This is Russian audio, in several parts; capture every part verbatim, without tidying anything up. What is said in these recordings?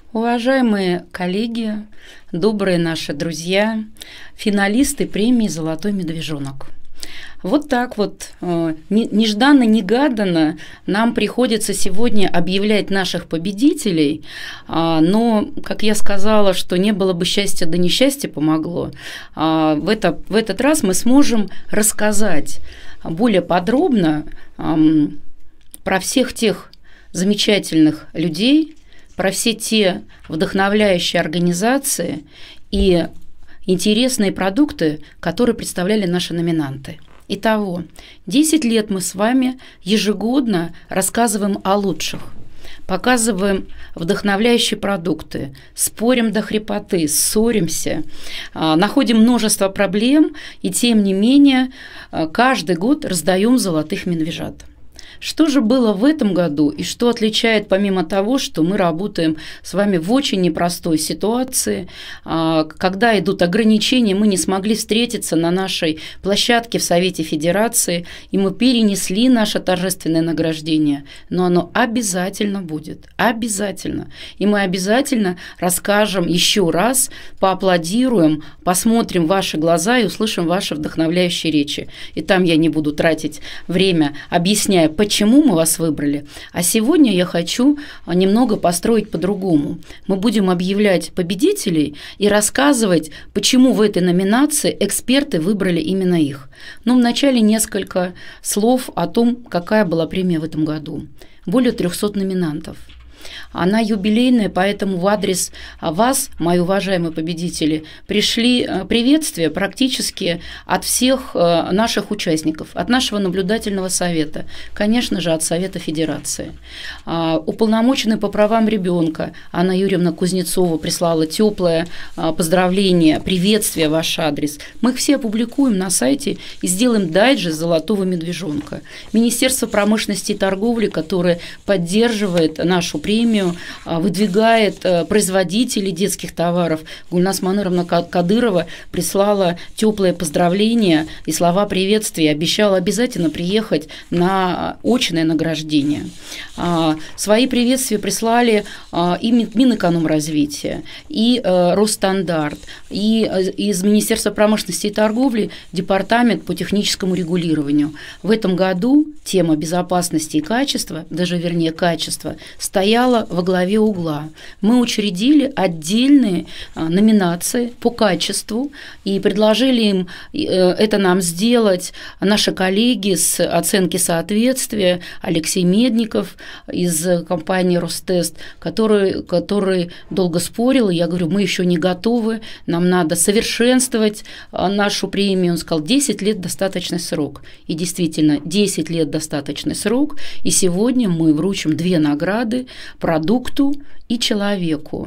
Уважаемые коллеги, добрые наши друзья, финалисты премии «Золотой медвежонок». Вот так вот, нежданно-негаданно нам приходится сегодня объявлять наших победителей, но, как я сказала, что не было бы счастья, да несчастье помогло, в, это, в этот раз мы сможем рассказать более подробно про всех тех замечательных людей, про все те вдохновляющие организации и интересные продукты, которые представляли наши номинанты. Итого, десять лет мы с вами ежегодно рассказываем о лучших, показываем вдохновляющие продукты, спорим до хрипоты, ссоримся, находим множество проблем и, тем не менее, каждый год раздаем золотых медвежат. Что же было в этом году и что отличает, помимо того, что мы работаем с вами в очень непростой ситуации, когда идут ограничения, мы не смогли встретиться на нашей площадке в Совете Федерации, и мы перенесли наше торжественное награждение, но оно обязательно будет, обязательно. И мы обязательно расскажем еще раз, поаплодируем, посмотрим в ваши глаза и услышим ваши вдохновляющие речи. И там я не буду тратить время, объясняя, почему Почему мы вас выбрали? А сегодня я хочу немного построить по-другому. Мы будем объявлять победителей и рассказывать, почему в этой номинации эксперты выбрали именно их. Но вначале несколько слов о том, какая была премия в этом году. Более трёхсот номинантов. Она юбилейная, поэтому в адрес вас, мои уважаемые победители, пришли приветствия практически от всех наших участников, от нашего наблюдательного совета, конечно же, от Совета Федерации. Уполномоченная по правам ребенка Анна Юрьевна Кузнецова прислала теплое поздравление, приветствие в ваш адрес. Мы их все опубликуем на сайте и сделаем дайджест «Золотого медвежонка». Министерство промышленности и торговли, которое поддерживает нашу премию, выдвигает производителей детских товаров. Гульнас Маныровна Кадырова прислала теплые поздравления и слова приветствия, обещала обязательно приехать на очное награждение. Свои приветствия прислали и Минэкономразвития, и Росстандарт, и из Министерства промышленности и торговли Департамент по техническому регулированию. В этом году тема безопасности и качества, даже вернее качества, стояла во главе угла. Мы учредили отдельные номинации по качеству и предложили им это нам сделать наши коллеги с оценки соответствия, Алексей Медников из компании Ростест, который, который долго спорил, и я говорю, мы еще не готовы, нам надо совершенствовать нашу премию. Он сказал, десять лет достаточный срок. И действительно, десять лет достаточный срок, и сегодня мы вручим две награды продукту и человеку,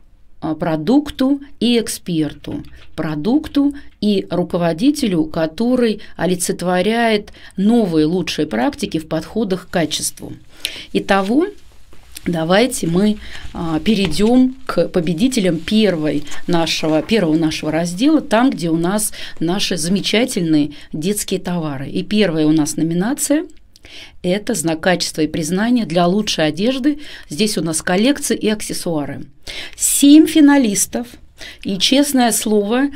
продукту и эксперту, продукту и руководителю, который олицетворяет новые лучшие практики в подходах к качеству. Итого, давайте мы перейдем к победителям первой нашего, первого нашего раздела, там, где у нас наши замечательные детские товары. И первая у нас номинация – это знак качества и признания для лучшей одежды. Здесь у нас коллекции и аксессуары. Семь финалистов. И, честное слово,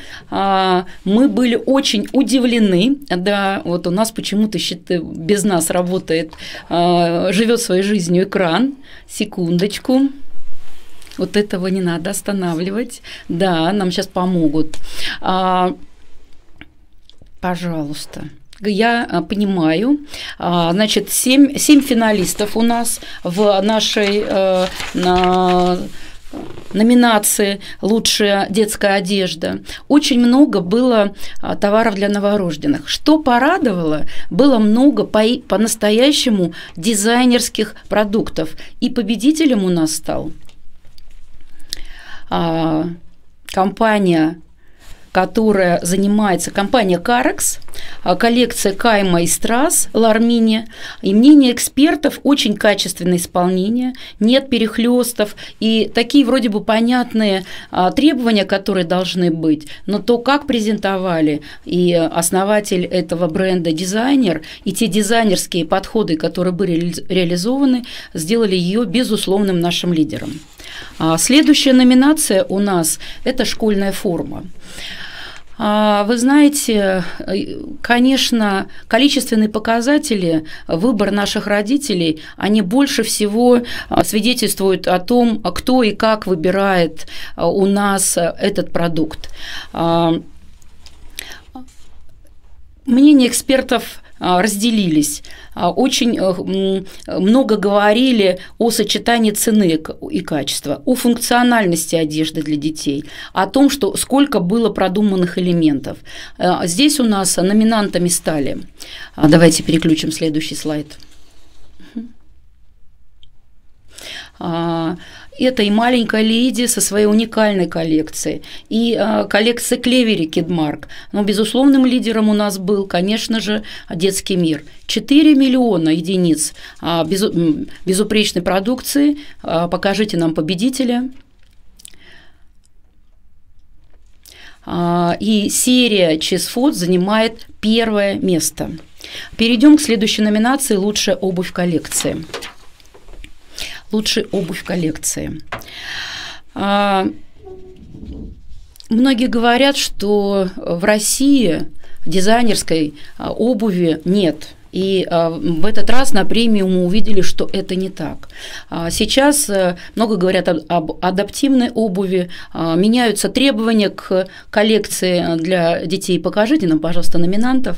мы были очень удивлены. Да, вот у нас почему-то без нас работает, живет своей жизнью экран. Секундочку. Вот этого не надо останавливать. Да, нам сейчас помогут. Пожалуйста. Я понимаю, значит, семь, семь финалистов у нас в нашей на, номинации «Лучшая детская одежда». Очень много было товаров для новорожденных. Что порадовало, было много по, по-настоящему дизайнерских продуктов. И победителем у нас стал компания, которая занимается, компания Карекс, коллекция Кайма и Страс, Лармини. И мнение экспертов – очень качественное исполнение, нет перехлёстов и такие вроде бы понятные требования, которые должны быть, но то, как презентовали и основатель этого бренда, дизайнер, и те дизайнерские подходы, которые были реализованы, сделали ее безусловным нашим лидером. Следующая номинация у нас – это школьная форма. Вы знаете, конечно, количественные показатели, выбор наших родителей, они больше всего свидетельствуют о том, кто и как выбирает у нас этот продукт. Мнения экспертов разделились. Очень много говорили о сочетании цены и качества, о функциональности одежды для детей, о том, что сколько было продуманных элементов. Здесь у нас номинантами стали. Давайте переключим следующий слайд. Это и маленькая леди со своей уникальной коллекцией, и а, коллекция Клевери Кидмарк. Но безусловным лидером у нас был, конечно же, детский мир. четыре миллиона единиц а, безу, безупречной продукции. А, покажите нам победителя. А, и серия Чизфуд занимает первое место. Перейдем к следующей номинации «Лучшая обувь коллекции». Лучшая обувь коллекции. Многие говорят, что в России дизайнерской обуви нет. И в этот раз на премию мы увидели, что это не так. Сейчас много говорят об адаптивной обуви, меняются требования к коллекции для детей. Покажите нам, пожалуйста, номинантов.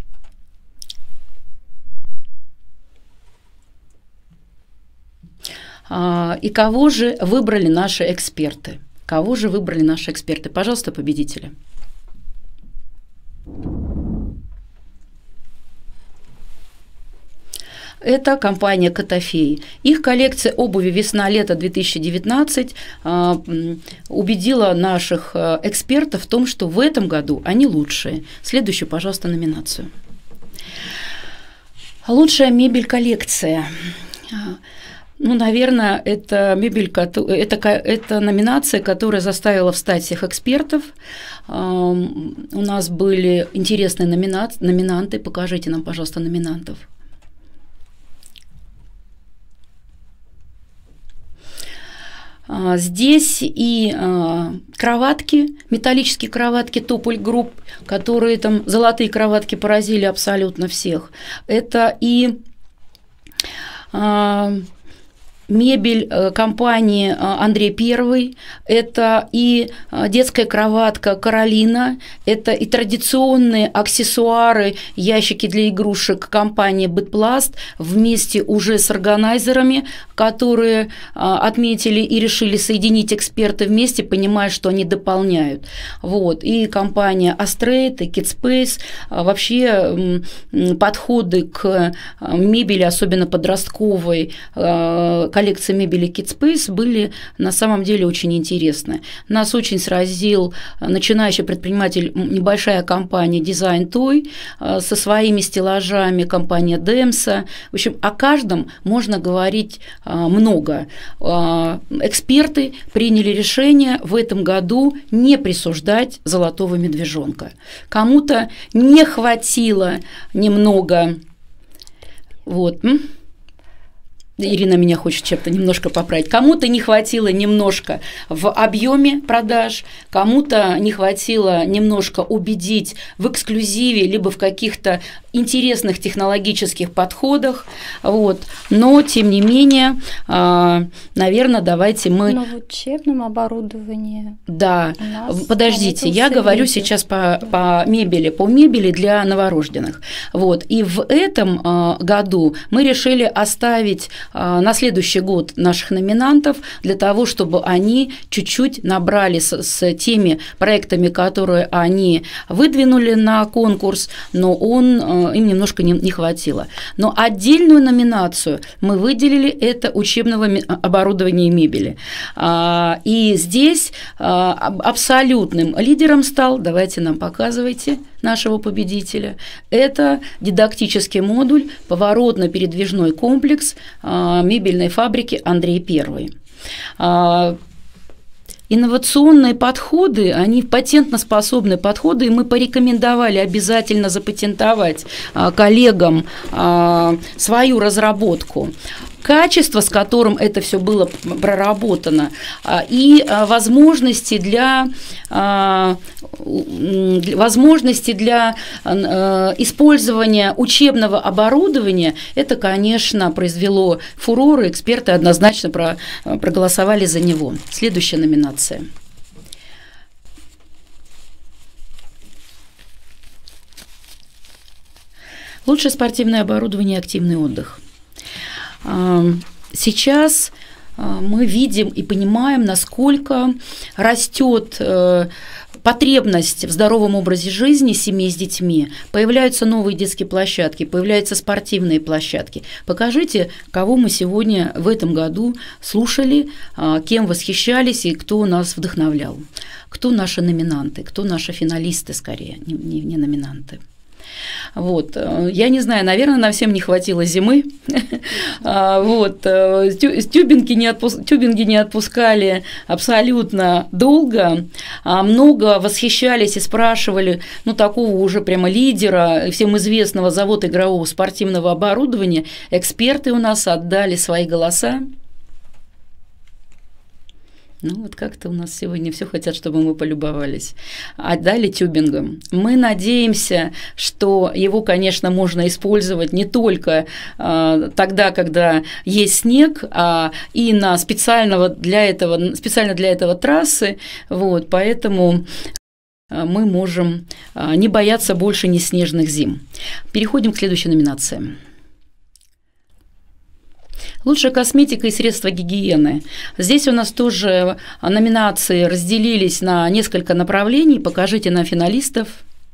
И кого же выбрали наши эксперты? Кого же выбрали наши эксперты? Пожалуйста, победители. Это компания «Котофей». Их коллекция обуви «Весна-лето две тысячи девятнадцать» убедила наших экспертов в том, что в этом году они лучшие. Следующую, пожалуйста, номинацию. Лучшая мебель-коллекция. Ну, наверное, это мебель, это, это номинация, которая заставила встать всех экспертов. У нас были интересные номина, номинанты. Покажите нам, пожалуйста, номинантов. Здесь и кроватки, металлические кроватки Тополь Групп, которые там, золотые кроватки поразили абсолютно всех. Это и мебель компании Андрей Первый, это и детская кроватка Каролина, это и традиционные аксессуары, ящики для игрушек компании Бытпласт вместе уже с органайзерами, которые отметили и решили соединить эксперты вместе, понимая, что они дополняют. Вот. И компания Astrate, и Kidspace, вообще подходы к мебели, особенно подростковой, коллекции мебели Kidspace были на самом деле очень интересны. Нас очень сразил начинающий предприниматель, небольшая компания Design Toy со своими стеллажами, компания Демса. В общем, о каждом можно говорить много. Эксперты приняли решение в этом году не присуждать золотого медвежонка. Кому-то не хватило немного... Вот. Ирина меня хочет чем-то немножко поправить. Кому-то не хватило немножко в объеме продаж, кому-то не хватило немножко убедить в эксклюзиве, либо в каких-то интересных технологических подходах. Вот. Но, тем не менее, наверное, давайте мы… Но в учебном оборудовании… Да, подождите, я говорю сейчас по, по мебели, по мебели для новорожденных. Вот. И в этом году мы решили оставить на следующий год наших номинантов для того, чтобы они чуть-чуть набрали с, с теми проектами, которые они выдвинули на конкурс, но он, им немножко не, не хватило. Но отдельную номинацию мы выделили – это учебного оборудования и мебели. И здесь абсолютным лидером стал, давайте нам показывайте нашего победителя, это дидактический модуль «Поворотно-передвижной комплекс» мебельной фабрики Андрей Первый. Инновационные подходы, они патентноспособные подходы, и мы порекомендовали обязательно запатентовать коллегам свою разработку. качество, с которым это все было проработано, и возможности для, возможности для использования учебного оборудования, это, конечно, произвело фурор, и эксперты однозначно проголосовали за него. Следующая номинация. Лучшее спортивное оборудование и активный отдых. Сейчас мы видим и понимаем, насколько растет потребность в здоровом образе жизни семей с детьми. Появляются новые детские площадки, появляются спортивные площадки. Покажите, кого мы сегодня в этом году слушали, кем восхищались и кто нас вдохновлял. Кто наши номинанты, кто наши финалисты, скорее, не, не номинанты. Вот. Я не знаю, наверное, нам всем не хватило зимы. Вот. Тюбинги не, отпуск... Тюбинги не отпускали абсолютно долго. Много восхищались и спрашивали, ну, такого уже прямо лидера, всем известного завода игрового спортивного оборудования. Эксперты у нас отдали свои голоса. Ну, вот как-то у нас сегодня все хотят, чтобы мы полюбовались. Отдали тюбингом. Мы надеемся, что его, конечно, можно использовать не только э, тогда, когда есть снег, а и на специального для этого, специально для этого трассы. Вот, поэтому мы можем не бояться больше неснежных зим. Переходим к следующей номинации. Лучшая косметика и средства гигиены. Здесь у нас тоже номинации разделились на несколько направлений. Покажите нам финалистов.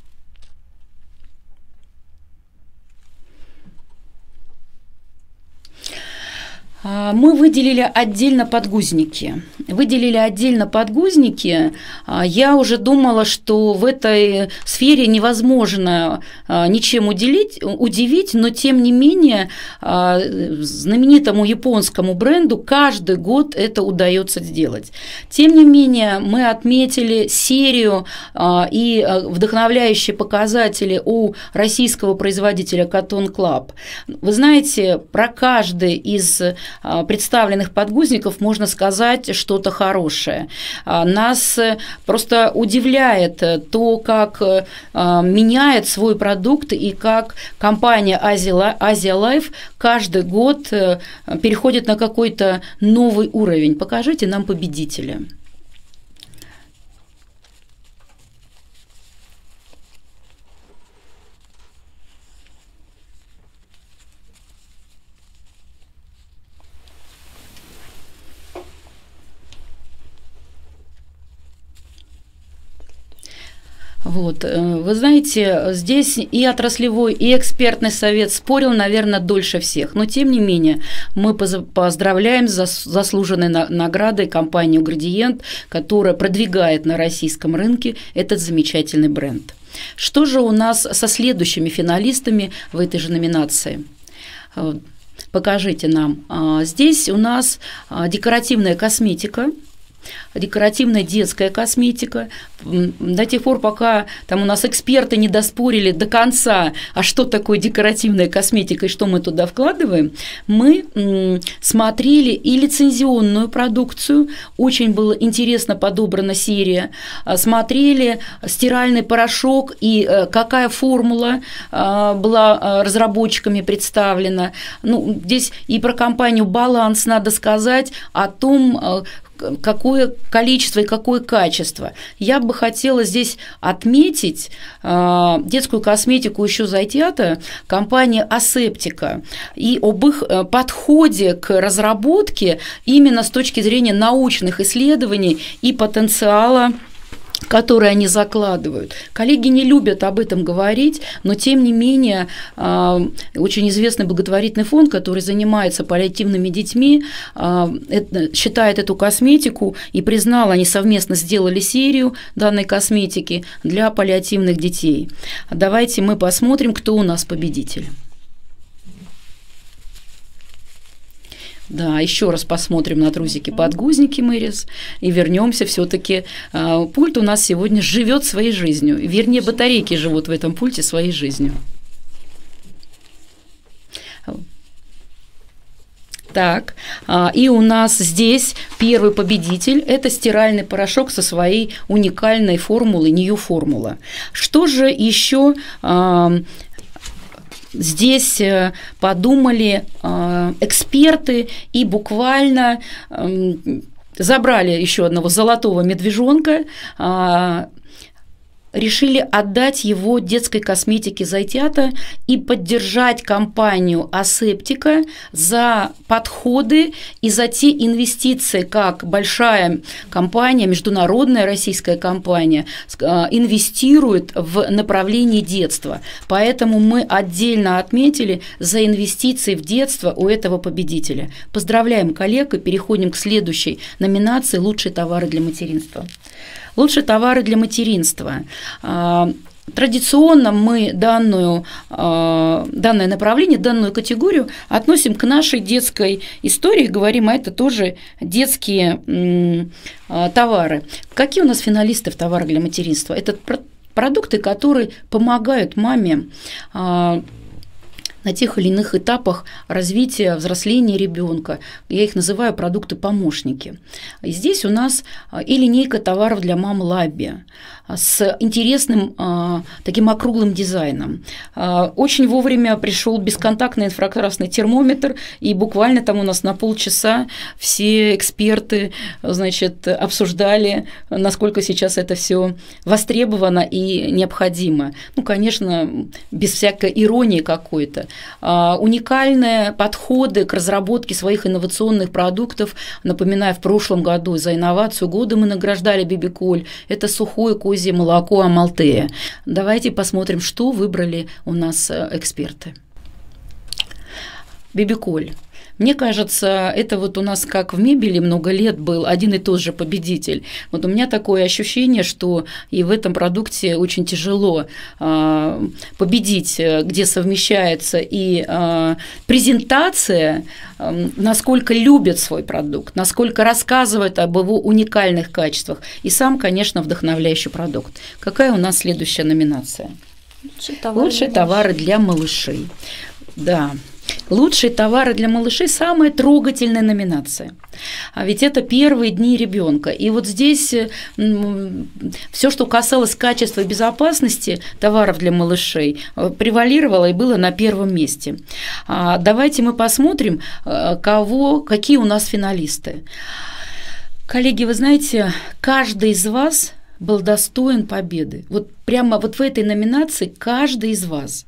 Мы выделили отдельно подгузники. Выделили отдельно подгузники. Я уже думала, что в этой сфере невозможно ничем уделить, удивить, но тем не менее знаменитому японскому бренду каждый год это удается сделать. Тем не менее, мы отметили серию и вдохновляющие показатели у российского производителя Cotton Club. Вы знаете, про каждый из представленных подгузников можно сказать что-то хорошее. Нас просто удивляет то, как меняет свой продукт и как компания Asia Life каждый год переходит на какой-то новый уровень. Покажите нам победителя. Вот. Вы знаете, здесь и отраслевой, и экспертный совет спорил, наверное, дольше всех. Но, тем не менее, мы поздравляем с заслуженной наградой компанию «Градиент», которая продвигает на российском рынке этот замечательный бренд. Что же у нас со следующими финалистами в этой же номинации? Покажите нам. Здесь у нас декоративная косметика, декоративная детская косметика. До тех пор, пока там у нас эксперты не доспорили до конца, а что такое декоративная косметика и что мы туда вкладываем, мы смотрели и лицензионную продукцию, очень было интересно подобрана серия, смотрели стиральный порошок и какая формула была разработчиками представлена. Ну, здесь и про компанию «Баланс» надо сказать о том, какое количество и какое качество. Я бы хотела здесь отметить э, детскую косметику еще Зайтята, компания Асептика, и об их подходе к разработке именно с точки зрения научных исследований и потенциала, которые они закладывают. Коллеги не любят об этом говорить, но тем не менее очень известный благотворительный фонд, который занимается паллиативными детьми, считает эту косметику и признал, они совместно сделали серию данной косметики для паллиативных детей. Давайте мы посмотрим, кто у нас победитель. Да, еще раз посмотрим на трусики-подгузники Мэрис и вернемся все-таки. Пульт у нас сегодня живет своей жизнью, вернее, батарейки живут в этом пульте своей жизнью. Так, и у нас здесь первый победитель – это стиральный порошок со своей уникальной формулой New Formula. Что же еще здесь подумали эксперты и буквально забрали еще одного золотого медвежонка, решили отдать его детской косметике Зайтята и поддержать компанию Асептика за подходы и за те инвестиции, как большая компания, международная российская компания, инвестирует в направлении детства. Поэтому мы отдельно отметили за инвестиции в детство у этого победителя. Поздравляем коллег и переходим к следующей номинации «Лучшие товары для материнства». Лучшие товары для материнства. Традиционно мы данную, данное направление, данную категорию относим к нашей детской истории, говорим, а это тоже детские товары. Какие у нас финалисты в товарах для материнства? Это продукты, которые помогают маме на тех или иных этапах развития, взросления ребенка. Я их называю продукты-помощники. И здесь у нас и линейка товаров для мам Лабби с интересным таким округлым дизайном. Очень вовремя пришел бесконтактный инфракрасный термометр, и буквально там у нас на полчаса все эксперты, значит, обсуждали, насколько сейчас это все востребовано и необходимо. Ну, конечно, без всякой иронии какой-то. Уникальные подходы к разработке своих инновационных продуктов. Напоминаю, в прошлом году за инновацию года мы награждали Бибиколь. Это сухое козье молоко Амалтея. Давайте посмотрим, что выбрали у нас эксперты. Бибиколь. Мне кажется, это вот у нас как в мебели много лет был один и тот же победитель. Вот у меня такое ощущение, что и в этом продукте очень тяжело э, победить, где совмещается и э, презентация, э, насколько любят свой продукт, насколько рассказывают об его уникальных качествах, и сам, конечно, вдохновляющий продукт. Какая у нас следующая номинация? Лучшие товары, Лучшие товары для малышей. Да. Лучшие товары для малышей – самая трогательная номинация. А ведь это первые дни ребенка. И вот здесь все, что касалось качества и безопасности товаров для малышей, превалировало и было на первом месте. Давайте мы посмотрим, кого, какие у нас финалисты. Коллеги, вы знаете, каждый из вас был достоин победы. Вот прямо вот в этой номинации каждый из вас.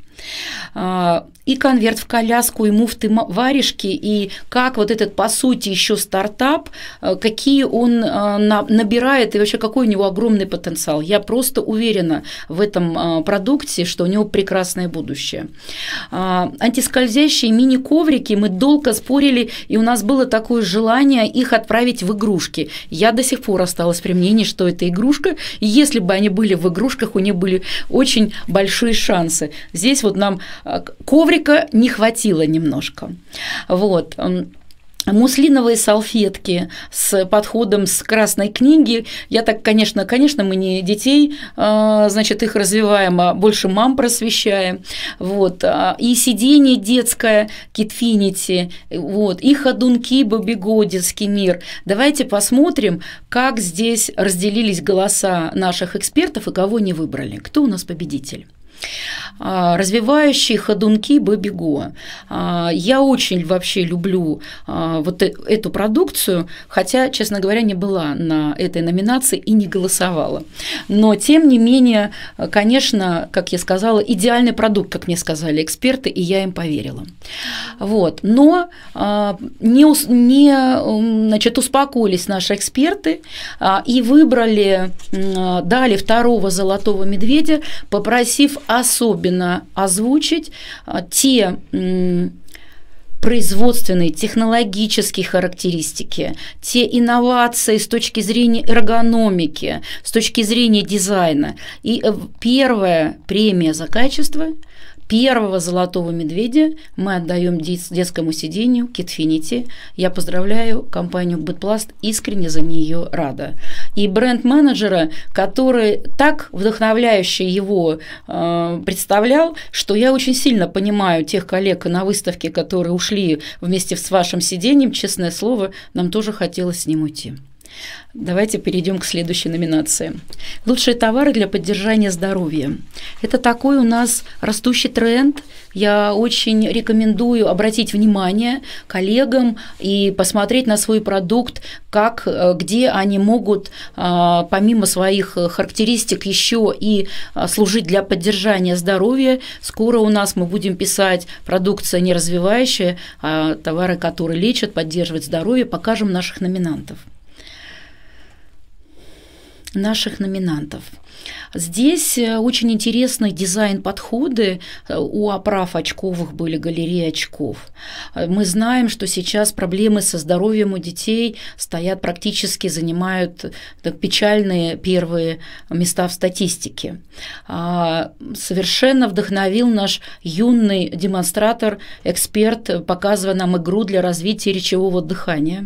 И конверт в коляску, и муфты-варежки, и как вот этот, по сути, еще стартап, какие он набирает и вообще какой у него огромный потенциал. Я просто уверена в этом продукте, что у него прекрасное будущее. Антискользящие мини-коврики, мы долго спорили, и у нас было такое желание их отправить в игрушки. Я до сих пор осталась при мнении, что это игрушка, и если бы они были в игрушках, у них были очень большие шансы. Здесь вот нам коврик не хватило немножко. Вот. Муслиновые салфетки с подходом с красной книги. Я так, конечно, конечно, мы не детей, значит, их развиваем, а больше мам просвещаем. Вот. И сиденье детское Kitfinity, вот. И ходунки Бобиго, детский мир. Давайте посмотрим, как здесь разделились голоса наших экспертов и кого не выбрали. Кто у нас победитель? Развивающие ходунки Бобиго. Я очень вообще люблю вот эту продукцию, хотя, честно говоря, не была на этой номинации и не голосовала. Но, тем не менее, конечно, как я сказала, идеальный продукт, как мне сказали эксперты, и я им поверила. Вот. Но не, не, значит, успокоились наши эксперты и выбрали, дали второго золотого медведя, попросив особенно озвучить те производственные, технологические характеристики, те инновации с точки зрения эргономики, с точки зрения дизайна. И первая премия за качество, Первого золотого медведя мы отдаем детскому сидению Kidfinity. Я поздравляю компанию Бытпласт, искренне за нее рада. И бренд-менеджера, который так вдохновляюще его э, представлял, что я очень сильно понимаю тех коллег на выставке, которые ушли вместе с вашим сиденьем, честное слово, нам тоже хотелось с ним уйти. Давайте перейдем к следующей номинации. Лучшие товары для поддержания здоровья. Это такой у нас растущий тренд. Я очень рекомендую обратить внимание коллегам и посмотреть на свой продукт, как, где они могут, помимо своих характеристик, еще и служить для поддержания здоровья. Скоро у нас мы будем писать продукция не развивающая, а товары, которые лечат, поддерживают здоровье. Покажем наших номинантов. наших номинантов. Здесь очень интересный дизайн-подходы. У оправ очковых были галереи очков. Мы знаем, что сейчас проблемы со здоровьем у детей стоят практически, занимают печальные первые места в статистике. Совершенно вдохновил наш юный демонстратор, эксперт, показывая нам игру для развития речевого дыхания.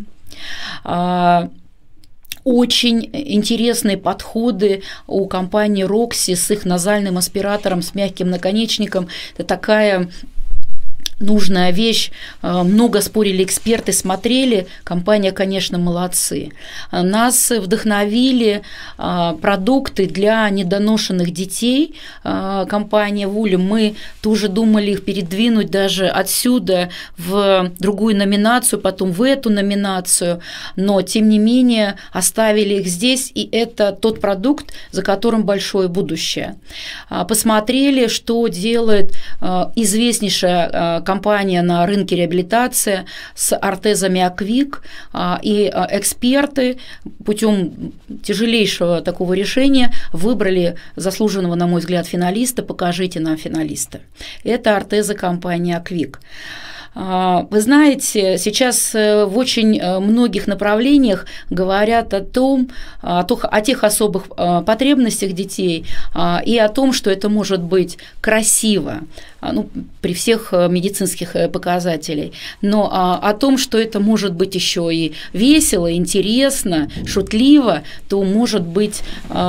Очень интересные подходы у компании Roxy с их назальным аспиратором с мягким наконечником. Это такая нужная вещь. Много спорили эксперты, смотрели. Компания, конечно, молодцы. Нас вдохновили продукты для недоношенных детей. Компания Вуля. Мы тоже думали их передвинуть даже отсюда в другую номинацию, потом в эту номинацию. Но, тем не менее, оставили их здесь. И это тот продукт, за которым большое будущее. Посмотрели, что делает известнейшая компания на рынке реабилитации с ортезами Аквик, и эксперты путем тяжелейшего такого решения выбрали заслуженного, на мой взгляд, финалиста. Покажите нам финалиста. Это ортезы компании Аквик. Вы знаете, сейчас в очень многих направлениях говорят о том, о тех особых потребностях детей и о том, что это может быть красиво, ну, при всех медицинских показателях, но о том, что это может быть еще и весело, интересно, шутливо, то, может быть,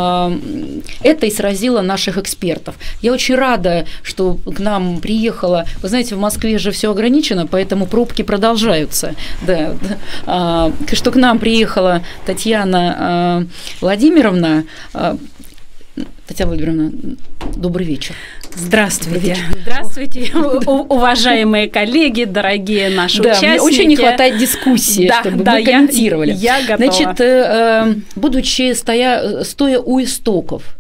это и сразило наших экспертов. Я очень рада, что к нам приехала, вы знаете, в Москве же все ограничено, поэтому пробки продолжаются. Да, что к нам приехала Татьяна Владимировна. Татьяна Владимировна, добрый вечер. Здравствуйте. Добрый вечер. Здравствуйте, уважаемые коллеги, дорогие наши да, участники. Мне очень не хватает дискуссии, да, чтобы да, мы комментировали. Я, я готова. Значит, будучи стоя, стоя у истоков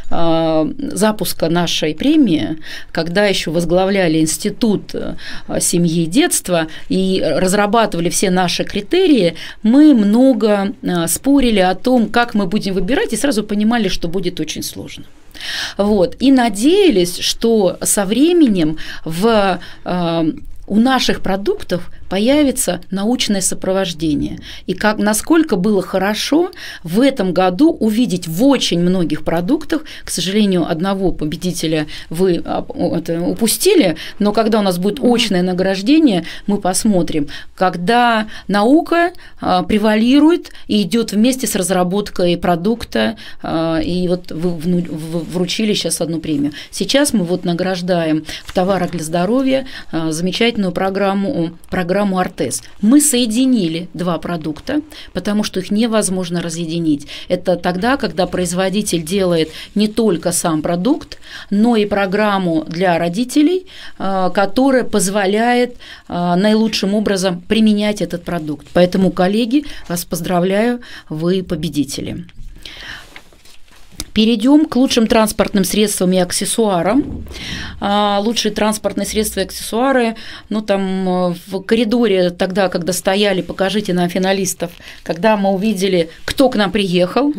запуска нашей премии, когда еще возглавляли Институт семьи и детства и разрабатывали все наши критерии, мы много спорили о том, как мы будем выбирать, и сразу понимали, что будет очень сложно. Вот. И надеялись, что со временем в, у наших продуктов появится научное сопровождение. И как, насколько было хорошо в этом году увидеть в очень многих продуктах, к сожалению, одного победителя вы это упустили, но когда у нас будет очное награждение, мы посмотрим, когда наука превалирует и идет вместе с разработкой продукта, и вот вы вручили сейчас одну премию. Сейчас мы вот награждаем в товарах для здоровья замечательную программу, программу Ортез. Мы соединили два продукта, потому что их невозможно разъединить. Это тогда, когда производитель делает не только сам продукт, но и программу для родителей, которая позволяет наилучшим образом применять этот продукт. Поэтому, коллеги, вас поздравляю, вы победители. Перейдем к лучшим транспортным средствам и аксессуарам. Лучшие транспортные средства и аксессуары, ну там в коридоре тогда, когда стояли, покажите нам финалистов, когда мы увидели, кто к нам приехал,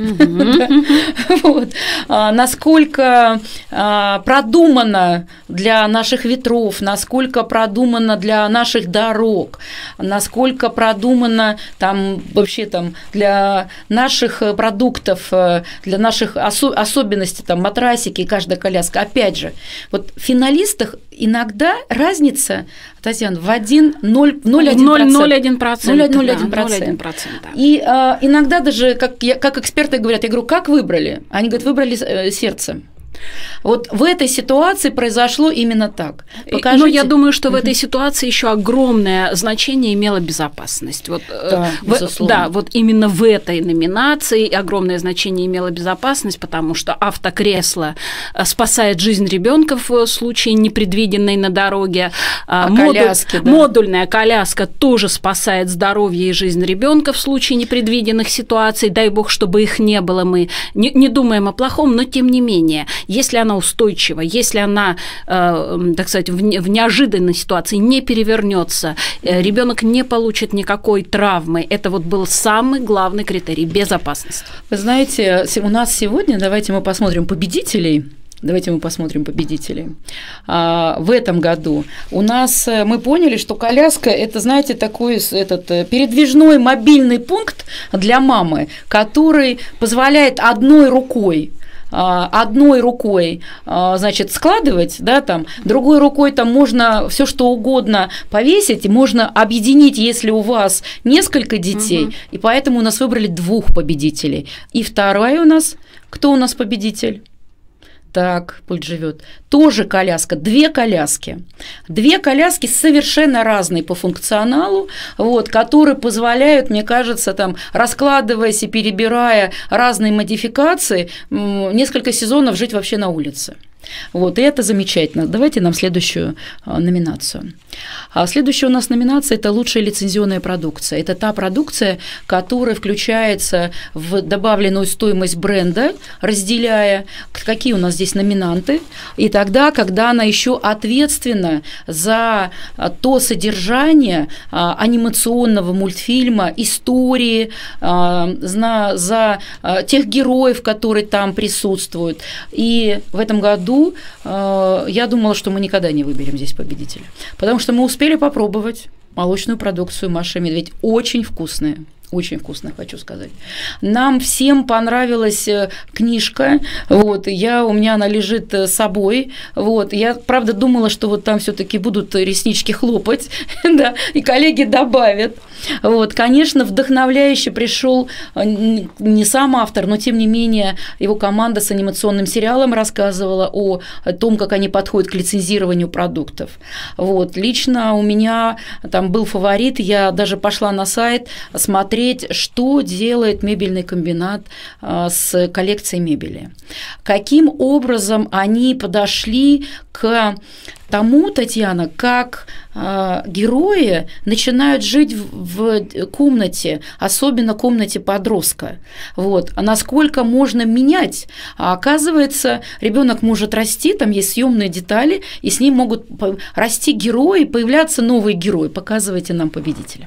насколько продумано для наших ветров, насколько продумано для наших дорог, насколько продумано там вообще там для наших продуктов, для наших особенностей, особенности, там, матрасики, каждая коляска. Опять же, вот в финалистах иногда разница, Татьяна, в один ноль целых один процент. ноль целых один процент. И а, иногда даже, как, я, как эксперты говорят, я говорю, как выбрали? Они говорят, выбрали э, сердце. Вот в этой ситуации произошло именно так. Покажите. Но я думаю, что в этой ситуации еще огромное значение имела безопасность. Вот, да, в, да, вот именно в этой номинации огромное значение имела безопасность, потому что автокресло спасает жизнь ребенка в случае непредвиденной на дороге. А Модуль, коляски, да. Модульная коляска тоже спасает здоровье и жизнь ребенка в случае непредвиденных ситуаций. Дай бог, чтобы их не было. Мы не, не думаем о плохом, но тем не менее. Если она устойчива, если она, э, так сказать, в, в неожиданной ситуации не перевернется, э, ребенок не получит никакой травмы, это вот был самый главный критерий безопасности. Вы знаете, у нас сегодня, давайте мы посмотрим победителей. Давайте мы посмотрим победителей. В этом году у нас мы поняли, что коляска – это, знаете, такой этот передвижной мобильный пункт для мамы, который позволяет одной рукой одной рукой, значит, складывать, да, там, другой рукой там можно все что угодно повесить, и можно объединить, если у вас несколько детей, угу. И поэтому у нас выбрали двух победителей. И вторая у нас, кто у нас победитель? Так, пусть живет. Тоже коляска, две коляски. Две коляски совершенно разные по функционалу, вот, которые позволяют, мне кажется, там, раскладываясь и перебирая разные модификации, несколько сезонов жить вообще на улице. Вот, и это замечательно. Давайте нам следующую номинацию. А следующая у нас номинация – это лучшая лицензионная продукция. Это та продукция, которая включается в добавленную стоимость бренда, разделяя, какие у нас здесь номинанты, и тогда, когда она еще ответственна за то содержание анимационного мультфильма, истории, за, за тех героев, которые там присутствуют. И в этом году я думала, что мы никогда не выберем здесь победителя, потому что мы успели попробовать молочную продукцию Маша и Медведь, очень вкусная. Очень вкусно, хочу сказать. Нам всем понравилась книжка, вот, я, у меня она лежит с собой, вот, я, правда, думала, что вот там все-таки будут реснички хлопать, да, и коллеги добавят. Вот, конечно, вдохновляюще пришел не сам автор, но, тем не менее, его команда с анимационным сериалом рассказывала о том, как они подходят к лицензированию продуктов. Вот, лично у меня там был фаворит, я даже пошла на сайт смотреть, что делает мебельный комбинат с коллекцией мебели. Каким образом они подошли к тому, Татьяна, как герои начинают жить в комнате, особенно комнате подростка. Вот. А насколько можно менять? А оказывается, ребенок может расти, там есть съемные детали, и с ним могут расти герои, появляться новые герои. Показывайте нам победителя.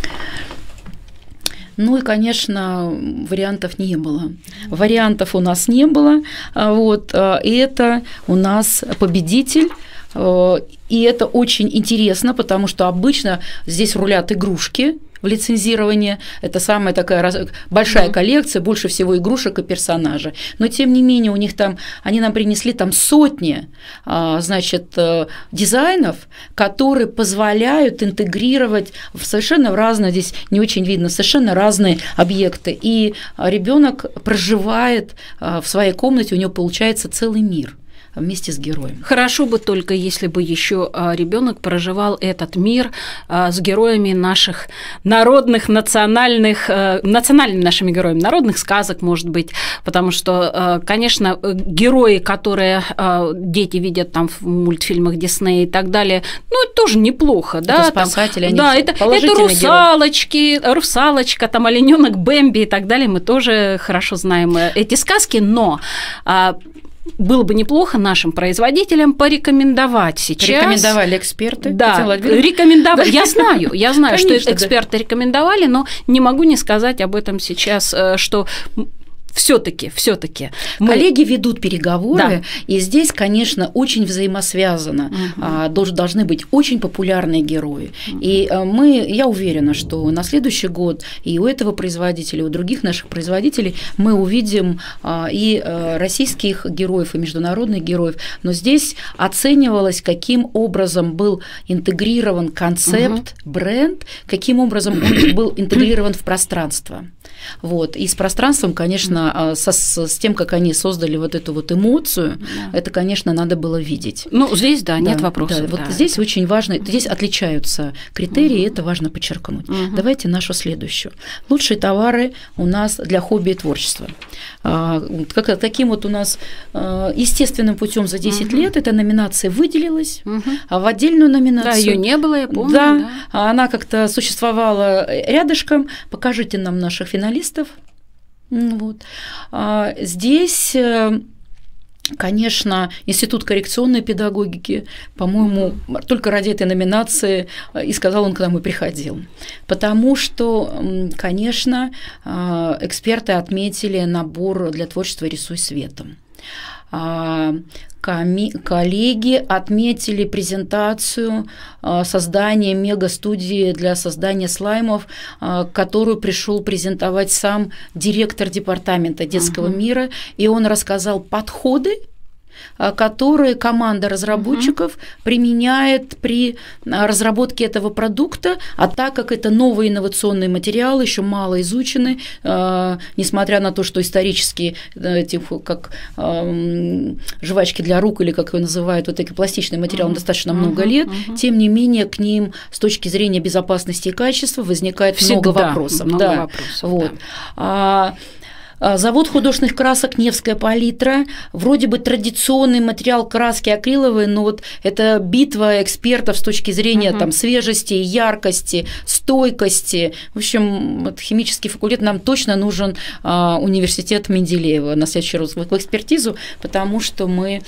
Ну и, конечно, вариантов не было. Вариантов у нас не было. Вот, и это у нас победитель. И это очень интересно, потому что обычно здесь рулят игрушки в лицензировании. Это самая такая большая коллекция, больше всего игрушек и персонажей. Но, тем не менее, у них там, они нам принесли там сотни, значит, дизайнов, которые позволяют интегрировать в совершенно разные, здесь не очень видно, совершенно разные объекты. И ребенок проживает в своей комнате, у него получается целый мир вместе с героем. Хорошо бы только, если бы еще ребенок проживал этот мир с героями наших народных, национальных, национальными нашими героями, народных сказок, может быть, потому что, конечно, герои, которые дети видят там в мультфильмах Диснея и так далее, ну, это тоже неплохо, это да? Спасатели, там, они да, это, это русалочки, герои. Русалочка, там олененок Бэмби и так далее, мы тоже хорошо знаем эти сказки, но было бы неплохо нашим производителям порекомендовать сейчас. Рекомендовали эксперты? Да, рекомендовали. Я знаю, я знаю, Конечно, что эксперты да. рекомендовали, но не могу не сказать об этом сейчас, что все-таки, все-таки. Коллеги ведут переговоры, Да. и здесь, конечно, очень взаимосвязано. Угу. Должны быть очень популярные герои. Угу. И мы, я уверена, что на следующий год и у этого производителя, и у других наших производителей мы увидим и российских героев, и международных героев. Но здесь оценивалось, каким образом был интегрирован концепт, угу. бренд, каким образом он был интегрирован в пространство. Вот. И с пространством, конечно, со, с тем, как они создали вот эту вот эмоцию, да. это, конечно, надо было видеть. Ну, здесь, да, нет да, вопросов. Да. Да. Вот здесь очень важно, здесь отличаются критерии, угу. это важно подчеркнуть. Угу. Давайте нашу следующую. Лучшие товары у нас для хобби и творчества. Как, таким вот у нас естественным путем за десять угу. лет эта номинация выделилась, угу. а в отдельную номинацию… Да, ее не было, я помню. Да, да. Она как-то существовала рядышком. Покажите нам наших финалистов. Вот. Здесь, конечно, Институт коррекционной педагогики, по-моему, только ради этой номинации и сказал он, когда мы приходил. Потому что, конечно, эксперты отметили набор для творчества «Рисуй светом». Коллеги отметили презентацию создания мега-студии для создания слаймов, которую пришел презентовать сам директор департамента детского uh-huh. мира, и он рассказал подходы, которые команда разработчиков uh-huh. применяет при разработке этого продукта, а так как это новый инновационный материал, еще мало изучены, э, несмотря на то, что исторически, э, типа, как э, жвачки для рук, или как его называют, вот такой пластичный материал, uh-huh. достаточно uh-huh. много лет, uh-huh. тем не менее к ним с точки зрения безопасности и качества возникает Всегда много вопросов. Много да. вопросов вот. да. а, Завод художественных красок «Невская палитра». Вроде бы традиционный материал краски акриловые, но вот это битва экспертов с точки зрения uh-huh. там, свежести, яркости, стойкости. В общем, вот химический факультет нам точно нужен а, университет Менделеева на следующий раз в экспертизу, потому что мы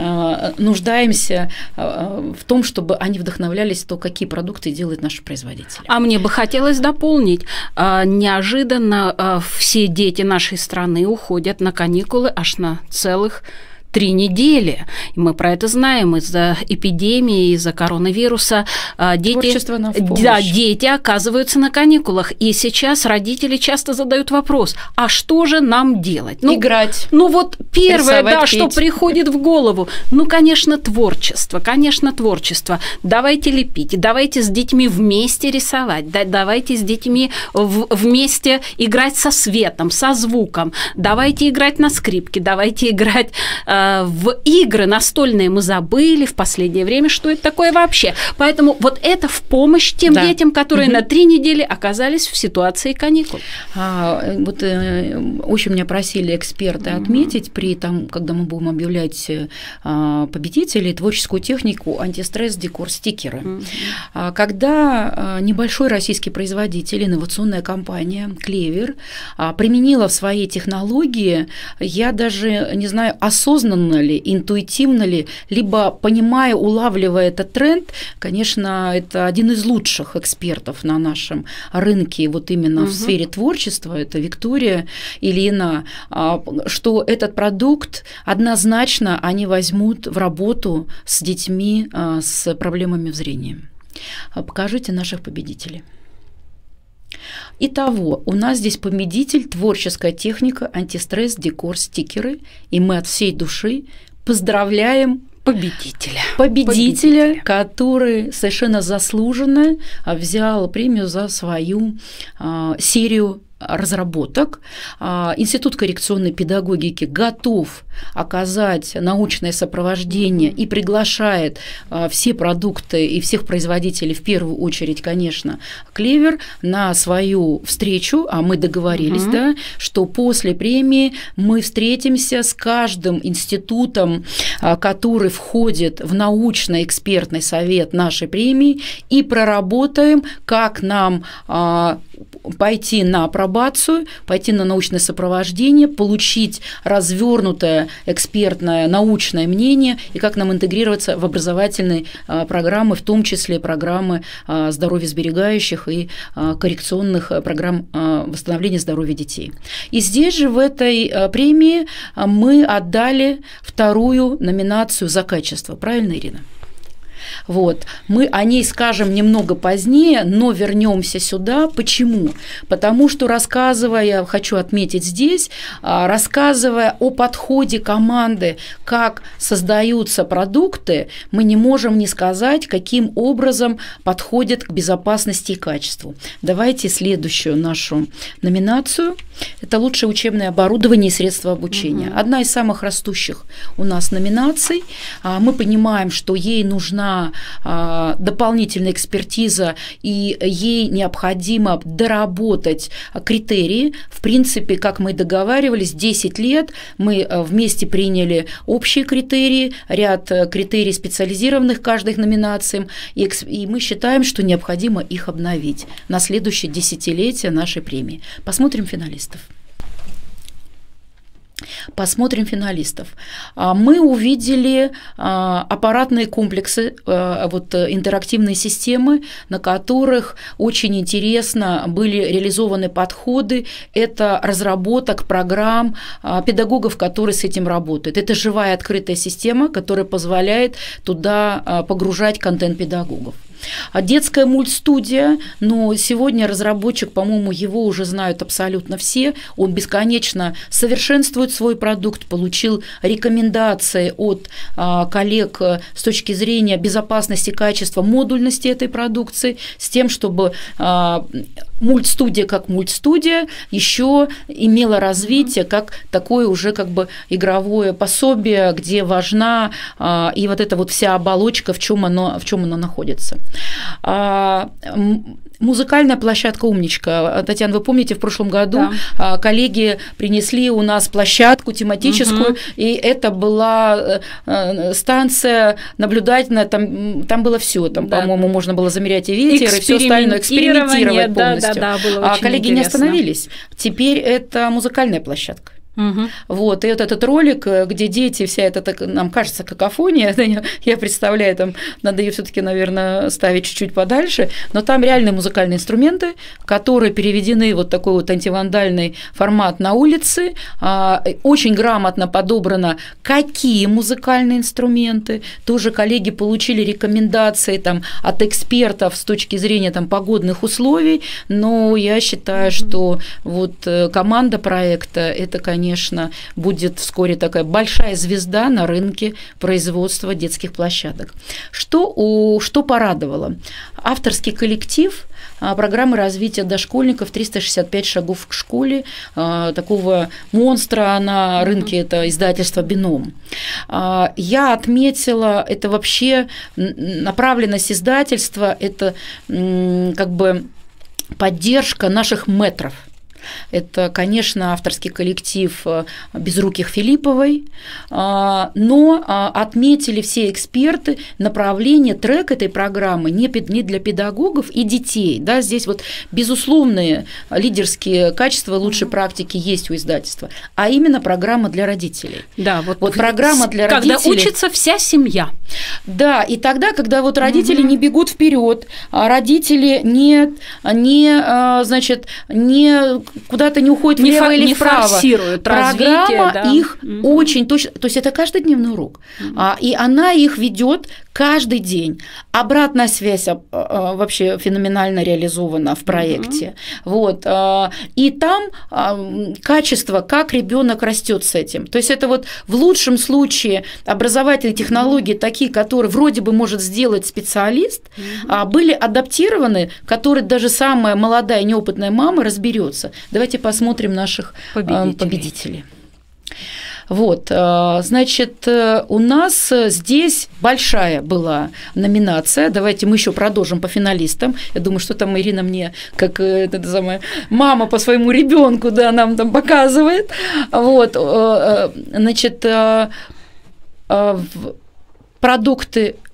а, нуждаемся а, в том, чтобы они вдохновлялись то, какие продукты делают наши производители. А мне бы хотелось дополнить. А, неожиданно а, все дети нашей страны уходят на каникулы аж на целых три недели. И мы про это знаем из-за эпидемии, из-за коронавируса. Дети, Творчество нам в помощь. Да, дети оказываются на каникулах. И сейчас родители часто задают вопрос, а что же нам делать? Ну, Играть. Ну вот первое, рисовать, да, петь. Что приходит в голову. Ну, конечно, творчество, конечно, творчество. Давайте лепить, давайте с детьми вместе рисовать, да, давайте с детьми в, вместе играть со светом, со звуком, давайте играть на скрипке, давайте играть в игры настольные. Мы забыли в последнее время, что это такое вообще. Поэтому вот это в помощь тем да. детям, которые угу. на три недели оказались в ситуации каникул. А, вот э, очень меня просили эксперты угу. отметить, при том, когда мы будем объявлять а, победителей, творческую технику антистресс, декор, стикеры. Угу. А, когда а, небольшой российский производитель, инновационная компания Клевер а, применила в своей технологии, я даже не знаю, осознанно ли, интуитивно ли, либо понимая, улавливая этот тренд, конечно, это один из лучших экспертов на нашем рынке, вот именно угу. в сфере творчества, это Виктория Ильина, что этот продукт однозначно они возьмут в работу с детьми с проблемами в зрении. Покажите наших победителей. Итого, у нас здесь победитель, творческая техника, антистресс, декор, стикеры, и мы от всей души поздравляем победителя. Победителя, победителя, который совершенно заслуженно взял премию за свою а, серию разработок. Институт коррекционной педагогики готов оказать научное сопровождение и приглашает все продукты и всех производителей, в первую очередь, конечно, Клевер, на свою встречу, а мы договорились, угу. да, что после премии мы встретимся с каждым институтом, который входит в научно-экспертный совет нашей премии, и проработаем, как нам пойти на апробацию, пойти на научное сопровождение, получить развернутое экспертное научное мнение и как нам интегрироваться в образовательные программы, в том числе программы здоровьесберегающих и коррекционных программ восстановления здоровья детей. И здесь же в этой премии мы отдали вторую номинацию за качество. Правильно, Ирина? Вот. Мы о ней скажем немного позднее, но вернемся сюда. Почему? Потому что, рассказывая, хочу отметить здесь, рассказывая о подходе команды, как создаются продукты, мы не можем не сказать, каким образом подходят к безопасности и качеству. Давайте следующую нашу номинацию. Это лучшее учебное оборудование и средства обучения. Угу. Одна из самых растущих у нас номинаций. Мы понимаем, что ей нужна дополнительная экспертиза, и ей необходимо доработать критерии. В принципе, как мы договаривались, десять лет мы вместе приняли общие критерии, ряд критерий специализированных каждой номинациям, и мы считаем, что необходимо их обновить на следующее десятилетие нашей премии. Посмотрим финалистов. Посмотрим финалистов. Мы увидели аппаратные комплексы, вот интерактивные системы, на которых очень интересно были реализованы подходы. Это разработок программ педагогов, которые с этим работают. Это живая открытая система, которая позволяет туда погружать контент педагогов. А детская мультстудия, но сегодня разработчик, по-моему, его уже знают абсолютно все, он бесконечно совершенствует свой продукт, получил рекомендации от а, коллег с точки зрения безопасности, качества, модульности этой продукции, с тем, чтобы а, мультстудия как мультстудия еще имела развитие как такое уже как бы игровое пособие, где важна а, и вот эта вот вся оболочка, в чем оно, в чем оно находится. А, музыкальная площадка «Умничка». Татьяна, вы помните, в прошлом году да. коллеги принесли у нас площадку тематическую, угу. и это была станция наблюдательная, там, там было все, там, да. по-моему, можно было замерять и ветер, и все остальное, экспериментировать полностью. Да, да, да, было а коллеги интересно. Не остановились. Теперь это музыкальная площадка. Угу. Вот, и вот этот ролик, где дети, вся эта, так, нам кажется, какофония, я представляю, там надо ее все-таки, наверное, ставить чуть-чуть подальше, но там реальные музыкальные инструменты, которые переведены в вот такой вот антивандальный формат на улице, очень грамотно подобрано, какие музыкальные инструменты, тоже коллеги получили рекомендации там, от экспертов с точки зрения там, погодных условий, но я считаю, угу. что вот команда проекта, это, конечно, конечно, будет вскоре такая большая звезда на рынке производства детских площадок. Что, у, что порадовало? Авторский коллектив программы развития дошкольников «триста шестьдесят пять шагов к школе», такого монстра на рынке, это издательство «Бином». Я отметила, это вообще направленность издательства, это как бы поддержка наших мэтров. Это, конечно, авторский коллектив Безруких Филипповой, но отметили все эксперты направление, трек этой программы не для педагогов и детей. Да, здесь вот безусловные лидерские качества лучшей практики есть у издательства, а именно программа для родителей. Да, вот, вот программа для когда родителей. Когда учится вся семья. Да, и тогда, когда вот родители угу. не бегут вперед, родители не, не, значит, не куда-то не уходят не влево фор, или не вправо. Форсируют Программа развитие, да. их угу. очень точно, то есть это каждодневный урок, угу. а, и она их ведет каждый день. Обратная связь а, а, вообще феноменально реализована в проекте. Угу. Вот, а, и там а, качество, как ребенок растет с этим. То есть это вот в лучшем случае образовательные технологии, угу. такие, которые вроде бы может сделать специалист, угу. а, были адаптированы, которые даже самая молодая неопытная мама разберется. Давайте посмотрим наших победителей. победителей. Вот, значит, у нас здесь большая была номинация. Давайте мы еще продолжим по финалистам. Я думаю, что там Ирина мне, как это самое, мама по своему ребенку, да, нам там показывает. Вот, значит, продукты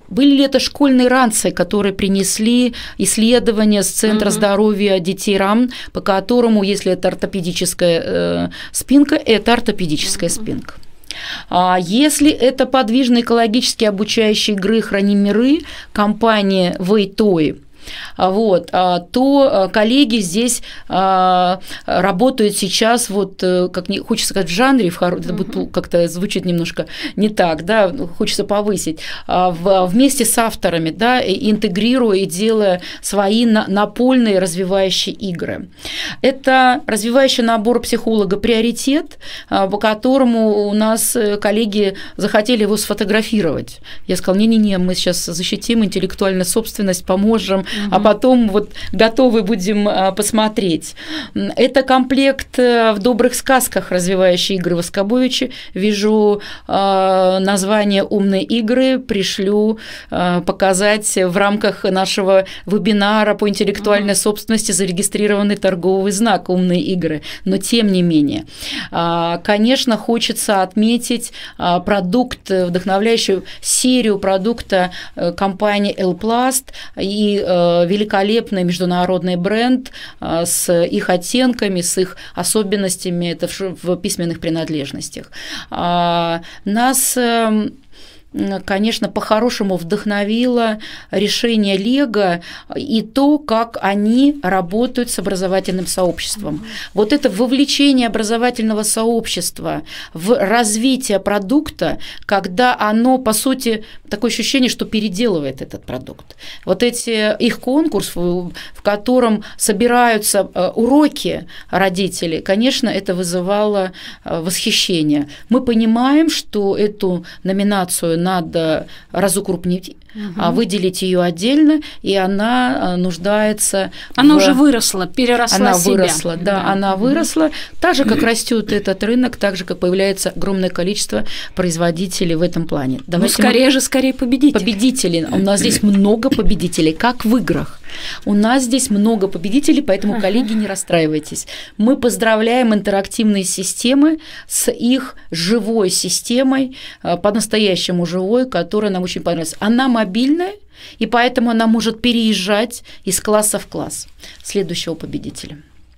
Были ли это школьные ранцы, которые принесли исследования с Центра uh-huh. здоровья детей РАМ, по которому, если это ортопедическая э, спинка, это ортопедическая uh-huh. спинка. А если это подвижные экологические обучающие игры «Храни миры», компания Вэйтои, вот, то коллеги здесь работают сейчас, вот, как не, хочется сказать, в жанре, в, это будет как-то звучит немножко не так, да, хочется повысить, вместе с авторами, да, интегрируя и делая свои напольные развивающие игры. Это развивающий набор психолога «Приоритет», по которому у нас коллеги захотели его сфотографировать. Я сказала, не-не-не, мы сейчас защитим интеллектуальную собственность, поможем, а потом вот готовы будем посмотреть. Это комплект в добрых сказках развивающие игры Воскобовича. Вижу название «Умные игры», пришлю показать в рамках нашего вебинара по интеллектуальной собственности зарегистрированный торговый знак «Умные игры». Но тем не менее, конечно, хочется отметить продукт, вдохновляющую серию продукта компании «Элпласт» и великолепный международный бренд с их оттенками, с их особенностями, это в письменных принадлежностях. Нас, конечно, по-хорошему вдохновило решение Лего и то, как они работают с образовательным сообществом. Mm-hmm. Вот это вовлечение образовательного сообщества в развитие продукта, когда оно, по сути, такое ощущение, что переделывает этот продукт. Вот эти их конкурс, в котором собираются уроки родителей, конечно, это вызывало восхищение. Мы понимаем, что эту номинацию надо разукрупнить, угу. выделить ее отдельно, и она нуждается. Она в... уже выросла, переросла она себя. Выросла, да, да, она угу. выросла. Так же, как растет этот рынок, так же, как появляется огромное количество производителей в этом плане. Давайте ну, скорее мы... же, скорее победители. Победители. У нас здесь много победителей, как в играх. У нас здесь много победителей, поэтому, коллеги, не расстраивайтесь. Мы поздравляем интерактивные системы с их живой системой, по-настоящему живой, которая нам очень понравилась. Она мобильная, и поэтому она может переезжать из класса в класс. Следующего победителя.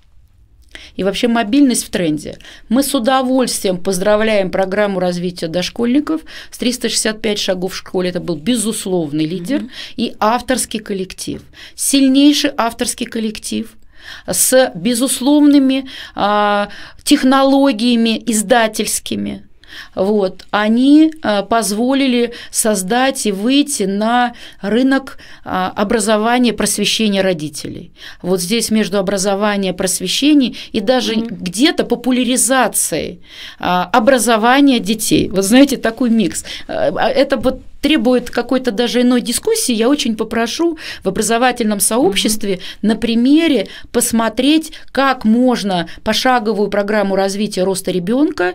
И вообще мобильность в тренде. Мы с удовольствием поздравляем программу развития дошкольников с триста шестьдесят пять шагов в школе. Это был безусловный лидер. Mm-hmm. И авторский коллектив. Сильнейший авторский коллектив с безусловными а, технологиями издательскими. Вот, они позволили создать и выйти на рынок образования, просвещения родителей. Вот здесь между образованием, просвещением и даже mm-hmm. где-то популяризацией образования детей. Вот знаете, такой микс. Это вот требует какой-то даже иной дискуссии, я очень попрошу в образовательном сообществе mm-hmm. на примере посмотреть, как можно пошаговую программу развития роста ребенка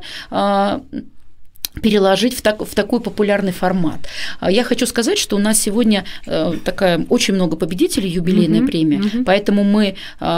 переложить в, так, в такой популярный формат. Я хочу сказать, что у нас сегодня такая, очень много победителей, юбилейная mm-hmm. премия, mm-hmm. поэтому мы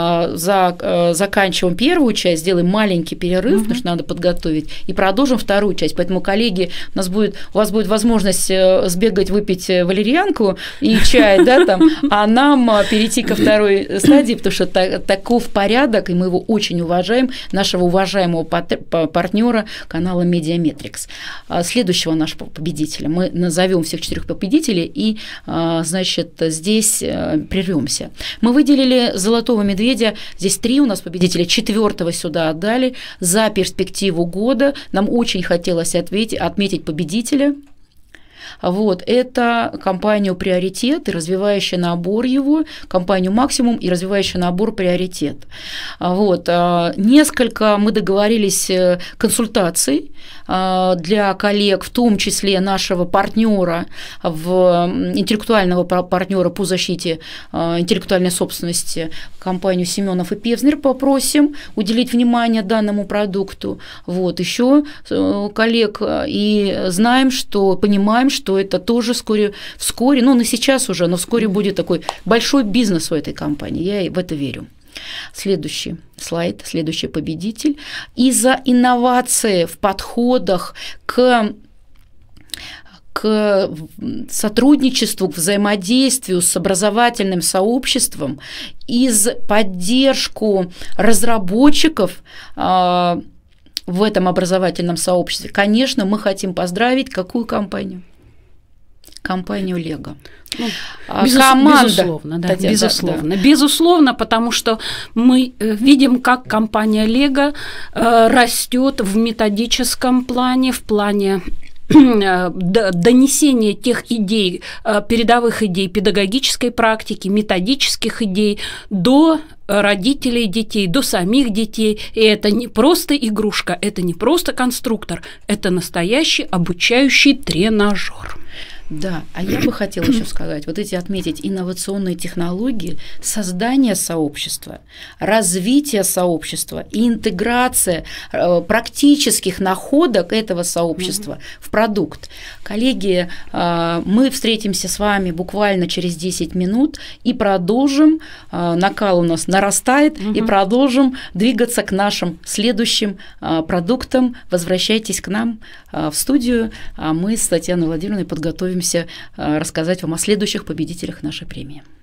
за, заканчиваем первую часть, сделаем маленький перерыв, mm-hmm. потому что надо подготовить, и продолжим вторую часть. Поэтому, коллеги, у, нас будет, у вас будет возможность сбегать, выпить валерьянку и чай, да, там, а нам перейти ко второй стадии, потому что так, таков порядок, и мы его очень уважаем, нашего уважаемого партнера канала Медиаметрикс. Следующего нашего победителя. Мы назовем всех четырех победителей и, значит, здесь прервемся. Мы выделили «Золотого медведя». Здесь три у нас победителя. Четвертого сюда отдали за перспективу года. Нам очень хотелось ответить, отметить победителя. Вот, это компанию «Приоритет» и развивающий набор его, компанию «Максимум» и развивающий набор «Приоритет». Вот, несколько мы договорились консультаций для коллег, в том числе нашего партнера, интеллектуального партнера по защите интеллектуальной собственности, компанию Семенов и Певзнер, попросим уделить внимание данному продукту. Вот, еще коллег, и знаем, что, понимаем, что это тоже вскоре, вскоре, ну, не сейчас уже, но вскоре будет такой большой бизнес у этой компании, я в это верю. Следующий слайд, следующий победитель. Из-за инновации в подходах к к сотрудничеству, к взаимодействию с образовательным сообществом и поддержку разработчиков в этом образовательном сообществе. Конечно, мы хотим поздравить какую компанию? Компанию Лего. Ну, безус- Команда, безусловно, да, Татьяна, безусловно, да. безусловно, потому что мы видим, как компания Лего растет в методическом плане, в плане донесения тех идей, передовых идей педагогической практики, методических идей до родителей детей, до самих детей. И это не просто игрушка, это не просто конструктор, это настоящий обучающий тренажер. Да, а я бы хотела еще сказать, вот эти отметить инновационные технологии, создание сообщества, развитие сообщества и интеграция практических находок этого сообщества mm-hmm. в продукт. Коллеги, мы встретимся с вами буквально через десять минут и продолжим, накал у нас нарастает, mm-hmm. и продолжим двигаться к нашим следующим продуктам. Возвращайтесь к нам в студию, а мы с Татьяной Владимировной подготовим рассказать вам о следующих победителях нашей премии.